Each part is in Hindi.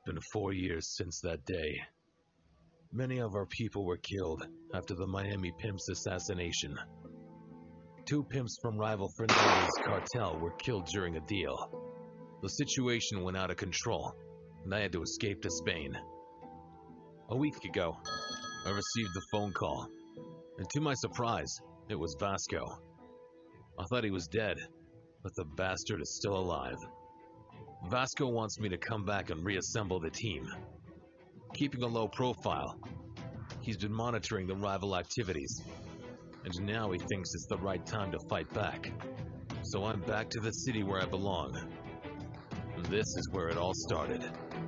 Been 4 years since that day. Many of our people were killed after the Miami Pimps assassination. 2 pimps from rival Fernandez cartel were killed during a deal. The situation went out of control, and I had to escape to Spain. A week ago, I received a phone call, and to my surprise, it was Vasco. I thought he was dead, but the bastard is still alive. Vasco wants me to come back and reassemble the team. Keeping a low profile, he's been monitoring the rival activities, and now he thinks it's the right time to fight back. So I'm back to the city where I belong. This is where it all started.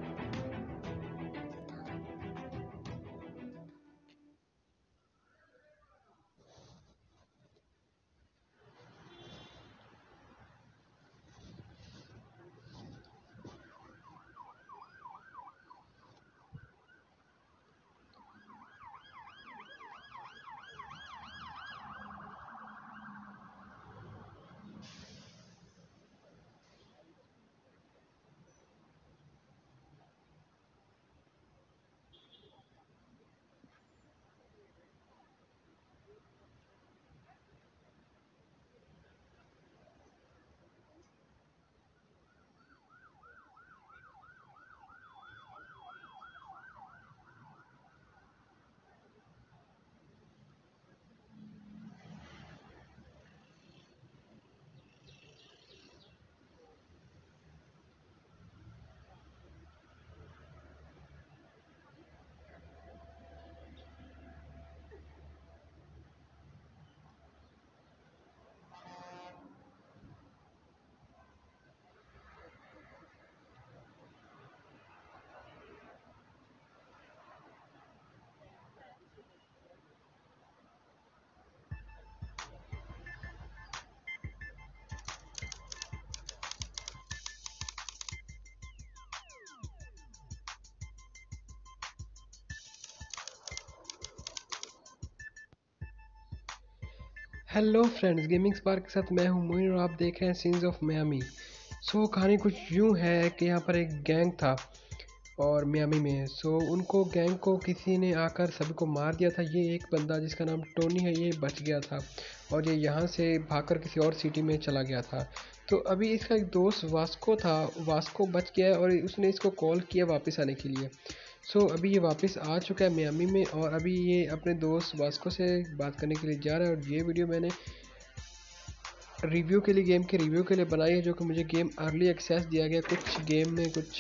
Hello friends, Gaming Spark के साथ मैं हूं मोइन और आप देख रहे हैं सीन्स ऑफ मियामी। कहानी कुछ यूं है कि यहाँ पर एक गैंग था और मियामी में। उनको गैंग को किसी ने आकर सभी को मार दिया था। ये एक बंदा जिसका नाम टोनी है, ये बच गया था और ये यहाँ से भागकर किसी और सिटी में चला गया था। तो अभी इसका एक दोस्त वास्को था, वास्को बच गया है और उसने इसको कॉल किया वापस आने के लिए। अभी ये वापस आ चुका है मियामी में और अभी ये अपने दोस्त वास्को से बात करने के लिए जा रहा है। और ये वीडियो मैंने रिव्यू के लिए, गेम के रिव्यू के लिए बनाई है, जो कि मुझे गेम अर्ली एक्सेस दिया गया। कुछ गेम में कुछ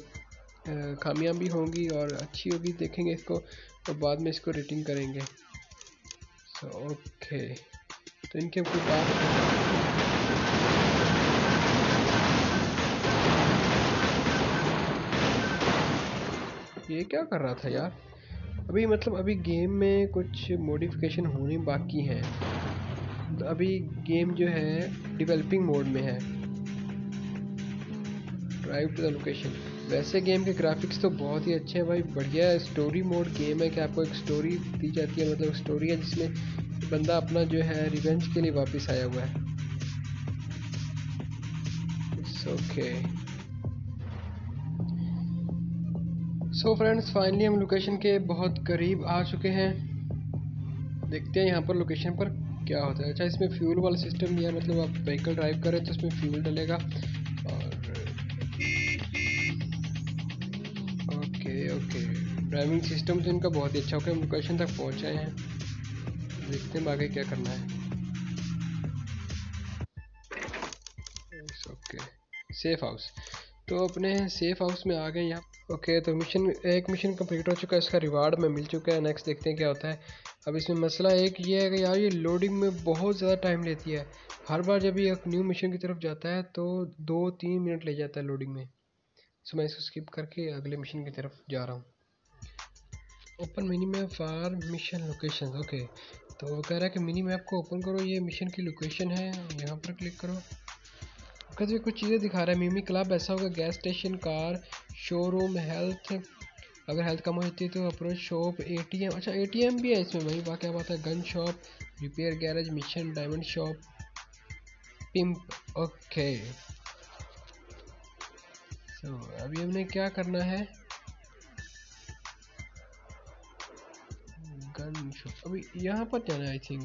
खामियां भी होंगी और अच्छी होगी, देखेंगे इसको और बाद में इसको रेटिंग करेंगे। ओके, तो इनके कोई बात ये क्या कर रहा था यार। अभी मतलब अभी गेम में कुछ मॉडिफिकेशन होने बाकी हैं। तो अभी गेम जो है डेवलपिंग मोड में है। Drive to the location. वैसे गेम के ग्राफिक्स तो बहुत ही अच्छे हैं भाई, बढ़िया है। स्टोरी मोड गेम है कि आपको एक स्टोरी दी जाती है, मतलब स्टोरी है जिसमें बंदा अपना जो है रिवेंज के लिए वापस आया हुआ है। It's okay. फ्रेंड्स, फाइनली हम लोकेशन के बहुत करीब आ चुके हैं। देखते हैं यहाँ पर लोकेशन पर क्या होता है। अच्छा, इसमें फ्यूल वाला सिस्टम भी है, मतलब आप व्हीकल ड्राइव करें तो इसमें फ्यूल डलेगा। और ओके, ड्राइविंग सिस्टम तो इनका बहुत ही अच्छा होगा। हम लोकेशन तक पहुँच गए हैं, देखते हैं आगे क्या करना है। Okay, safe house. तो अपने सेफ हाउस में आ गए यहाँ। ओके, तो एक मिशन कंप्लीट हो चुका है, इसका रिवार्ड में मिल चुका है। नेक्स्ट देखते हैं क्या होता है। अब इसमें मसला एक ये है कि यार ये लोडिंग में बहुत ज़्यादा टाइम लेती है। हर बार जब ये एक न्यू मिशन की तरफ जाता है तो 2-3 मिनट ले जाता है लोडिंग में। मैं इसको स्किप करके अगले मिशन की तरफ जा रहा हूँ। Open mini map for mission location. Okay, तो वो कह रहा है कि मिनी मैप को ओपन करो, ये मिशन की लोकेशन है, यहाँ पर क्लिक करो। कहते कुछ चीज़ें दिखा रहा है। मिमी क्लब ऐसा होगा, gas station, car showroom, health, अगर हेल्थ कम होती है तो अप्रोच शॉप, एटीएम। अच्छा, एटीएम भी है इसमें भाई, वाह क्या बात है। Gun shop, repair garage, mission, diamond shop, pimp. Okay, अभी हमने क्या करना है, अभी यहाँ पर जाना है आई थिंक।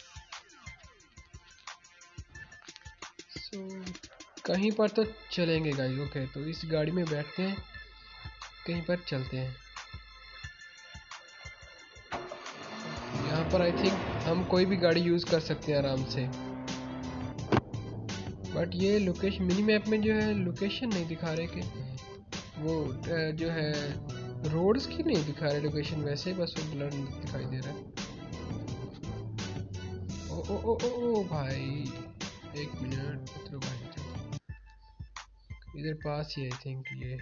सो कहीं पर तो चलेंगे गाइस। ओके तो इस गाड़ी में बैठते हैं, कहीं पर चलते हैं। यहाँ पर आई थिंक हम कोई भी गाड़ी यूज़ कर सकते हैं आराम से, बट ये लोकेशन मिनी मैप में जो है लोकेशन नहीं दिखा रहे कि वो जो है रोड्स की नहीं दिखा रहे लोकेशन, वैसे बस वो ब्लर दिखाई दे रहा है। ओ ओ ओ ओ, ओ भाई एक मिनट तो भाई, इधर पास ही आई थिंक ये।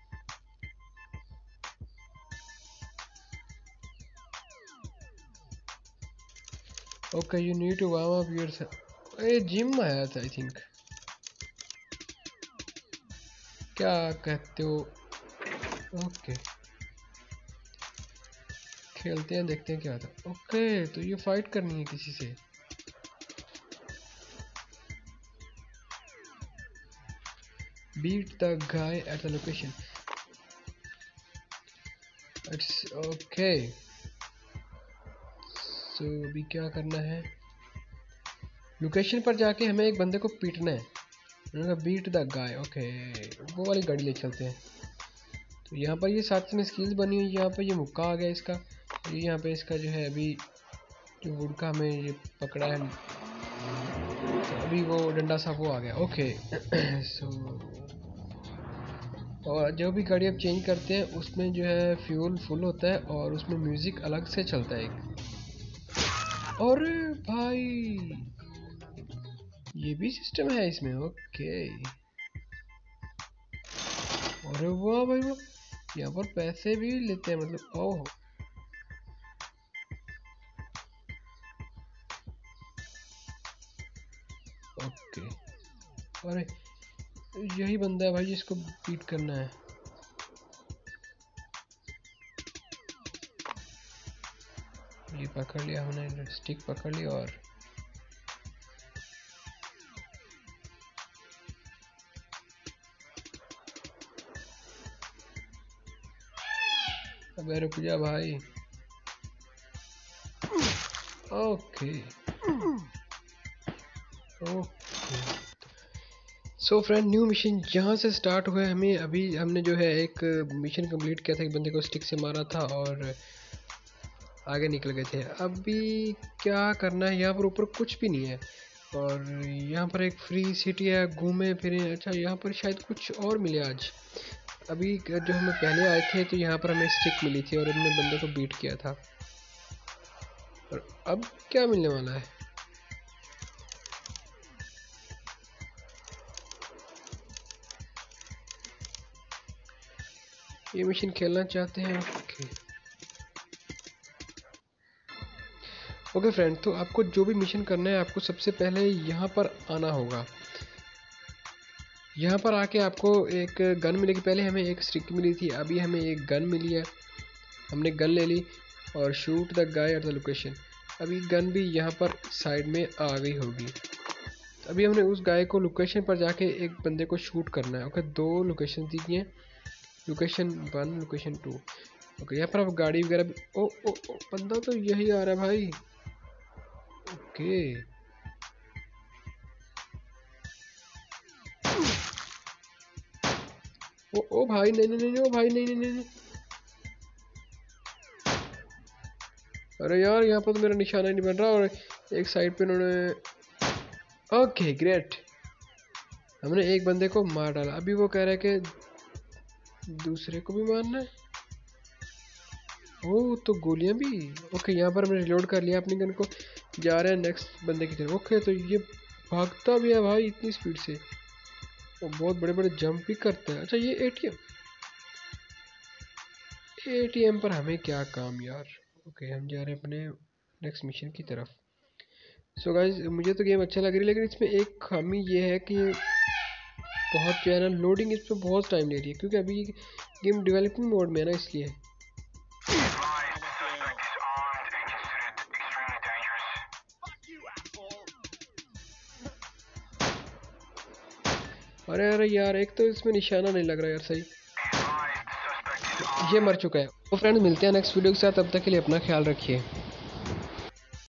Okay you need to warm up yourself. ये जिम आया था आई थिंक, क्या कहते हो? ओके खेलते हैं, देखते हैं क्या होता है। ओके तो ये फाइट करनी है किसी से। Beat the guy at the location. It's okay. So अभी क्या करना है, लोकेशन पर जाके हमें एक बंदे को पीटना है। उन्होंने कहा बीट द गाय। ओके वो वाली गाड़ी ले चलते हैं। तो यहाँ पर ये साथ में स्किल्स बनी हुई, यहाँ पर ये मुक्का आ गया इसका, ये यहाँ पे इसका जो है अभी जो वुड का हमें ये पकड़ा है, तो अभी वो डंडा सा वो आ गया। ओके सो और जो भी गाड़ी आप चेंज करते हैं उसमें जो है फ्यूल फुल होता है और उसमें म्यूजिक अलग से चलता है एक। और भाई ये भी सिस्टम है इसमें। ओके अरे वाह भाई वाह, यहाँ पर पैसे भी लेते हैं मतलब। ओह ओके अरे यही बंदा है भाई जिसको बीट करना है। ये पकड़ लिया हमने, स्टिक पकड़ ली और अबे रुक जा भाई। Okay okay so friend new mission यहाँ से स्टार्ट हुआ है। हमें अभी हमने जो है एक मिशन कंप्लीट किया था, एक बंदे को स्टिक से मारा था और आगे निकल गए थे। अभी क्या करना है, यहाँ पर ऊपर कुछ भी नहीं है और यहाँ पर एक फ्री सिटी है, घूमे फिरे। अच्छा यहाँ पर शायद कुछ और मिले आज। अभी जो हमें पहले आए थे तो यहाँ पर हमें स्टिक मिली थी और हमने बंदे को बीट किया था। और अब क्या मिलने वाला है, ये मिशन खेलना चाहते हैं। ओके फ्रेंड तो आपको जो भी मिशन करना है आपको सबसे पहले यहाँ पर आना होगा। यहाँ पर आके आपको एक गन मिलेगी, पहले हमें एक स्टिक मिली थी, अभी हमें एक गन मिली है। हमने गन ले ली और shoot the guy at the location. अभी गन भी यहाँ पर साइड में आ गई होगी। अभी हमने उस गाय को लोकेशन पर जाके एक बंदे को शूट करना है। ओके दो लोकेशन दी गई हैं, लोकेशन 1 लोकेशन 2। ओके यहाँ पर अब गाड़ी वगैरह भी ओ ओ ओ बंदा तो यही आ रहा है भाई। ओके ओ भाई नहीं नहीं नहीं, ओ भाई नहीं नहीं नहीं। अरे यार यहाँ पर तो मेरा निशाना नहीं बन रहा और एक साइड पे उन्होंने। ओके ग्रेट, हमने एक बंदे को मार डाला। अभी वो कह रहा है कि दूसरे को भी मारना है। ओ तो गोलियां भी। ओके यहाँ पर हमने रिलोड कर लिया अपनी गन को, जा रहे हैं नेक्स्ट बंदे की तरफ। ओके तो ये भागता भी है भाई इतनी स्पीड से और बहुत बड़े बड़े जंप भी करते हैं। अच्छा ये एटीएम पर हमें क्या काम यार। ओके हम जा रहे हैं अपने नेक्स्ट मिशन की तरफ। सो गाइस मुझे तो गेम अच्छा लग रही है, लेकिन इसमें एक खामी ये है कि बहुत जो है ना लोडिंग इस पर बहुत टाइम ले रही है, क्योंकि अभी गेम डेवलपिंग मोड में है ना इसलिए। अरे अरे यार एक तो इसमें निशाना नहीं लग रहा यार सही। ये मर चुका है। तो फ्रेंड्स मिलते हैं नेक्स्ट वीडियो के साथ, तब तक के लिए अपना ख्याल रखिए।